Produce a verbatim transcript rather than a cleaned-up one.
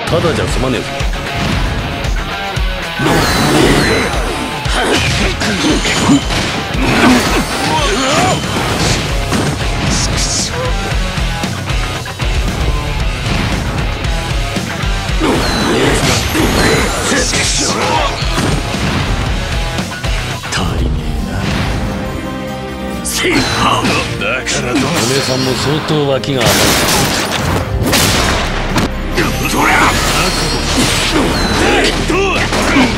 ただじゃ済まねえぞ。 足りねえな。だからどうお姉さんも相当脇が甘い。 そりゃ